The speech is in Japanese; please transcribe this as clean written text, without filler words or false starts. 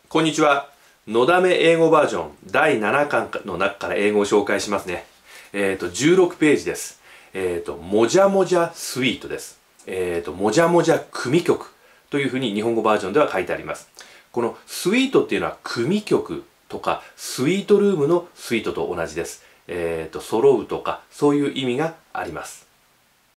こんにちは。のだめ英語バージョン第7巻の中から英語を紹介しますね。16ページです。もじゃもじゃスイートです。もじゃもじゃ組曲というふうに日本語バージョンでは書いてあります。このスイートっていうのは組曲とかスイートルームのスイートと同じです。揃うとかそういう意味があります。